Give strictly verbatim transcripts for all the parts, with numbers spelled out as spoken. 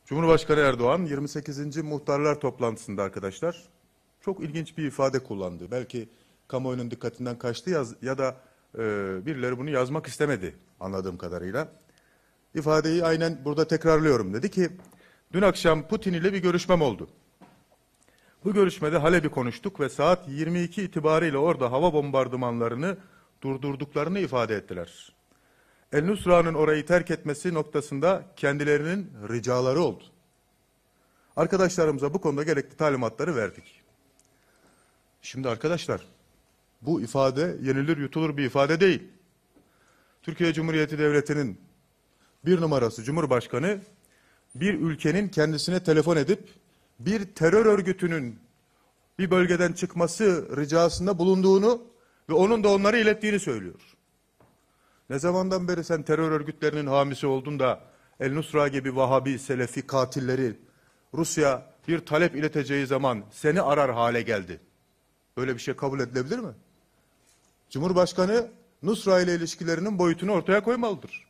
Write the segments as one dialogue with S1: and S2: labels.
S1: Cumhurbaşkanı Erdoğan yirmi sekizinci muhtarlar toplantısında arkadaşlar çok ilginç bir ifade kullandı. Belki kamuoyunun dikkatinden kaçtı yaz, ya da e, birileri bunu yazmak istemedi anladığım kadarıyla. İfadeyi aynen burada tekrarlıyorum. Dedi ki dün akşam Putin ile bir görüşmem oldu. Bu görüşmede Halep'i konuştuk ve saat yirmi iki itibariyle orada hava bombardımanlarını durdurduklarını ifade ettiler. El-Nusra'nın orayı terk etmesi noktasında kendilerinin ricaları oldu. Arkadaşlarımıza bu konuda gerekli talimatları verdik. Şimdi arkadaşlar, bu ifade yenilir yutulur bir ifade değil. Türkiye Cumhuriyeti Devleti'nin bir numarası Cumhurbaşkanı bir ülkenin kendisine telefon edip bir terör örgütünün bir bölgeden çıkması ricasında bulunduğunu ve onun da onları ilettiğini söylüyor. Ne zamandan beri sen terör örgütlerinin hamisi oldun da El-Nusra gibi Vahabi, Selefi katilleri Rusya bir talep ileteceği zaman seni arar hale geldi? Böyle bir şey kabul edilebilir mi? Cumhurbaşkanı Nusra ile ilişkilerinin boyutunu ortaya koymalıdır.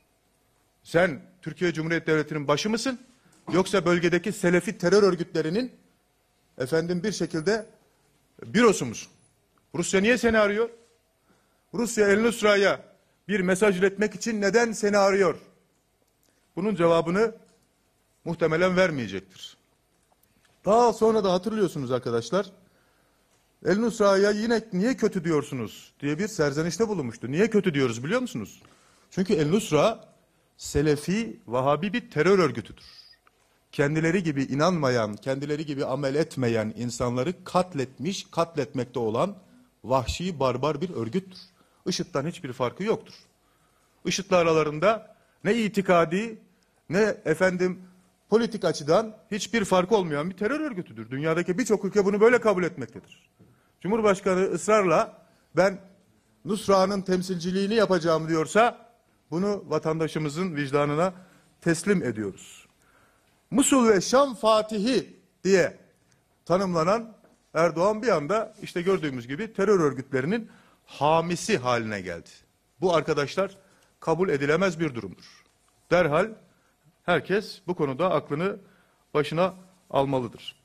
S1: Sen Türkiye Cumhuriyeti Devleti'nin başı mısın? Yoksa bölgedeki Selefi terör örgütlerinin efendim bir şekilde bürosu musun? Rusya niye seni arıyor? Rusya El-Nusra'ya bir mesaj iletmek için neden seni arıyor? Bunun cevabını muhtemelen vermeyecektir. Daha sonra da hatırlıyorsunuz arkadaşlar, El-Nusra'ya yine niye kötü diyorsunuz diye bir serzenişte bulunmuştu. Niye kötü diyoruz biliyor musunuz? Çünkü El-Nusra Selefi, Vahabi bir terör örgütüdür. Kendileri gibi inanmayan, kendileri gibi amel etmeyen insanları katletmiş, katletmekte olan vahşi, barbar bir örgüttür. IŞİD'den hiçbir farkı yoktur. IŞİD'le aralarında ne itikadi ne efendim politik açıdan hiçbir farkı olmayan bir terör örgütüdür. Dünyadaki birçok ülke bunu böyle kabul etmektedir. Cumhurbaşkanı ısrarla ben Nusra'nın temsilciliğini yapacağım diyorsa bunu vatandaşımızın vicdanına teslim ediyoruz. Musul ve Şam Fatihi diye tanımlanan Erdoğan bir anda işte gördüğümüz gibi terör örgütlerinin hamisi haline geldi. Bu arkadaşlar kabul edilemez bir durumdur. Derhal herkes bu konuda aklını başına almalıdır.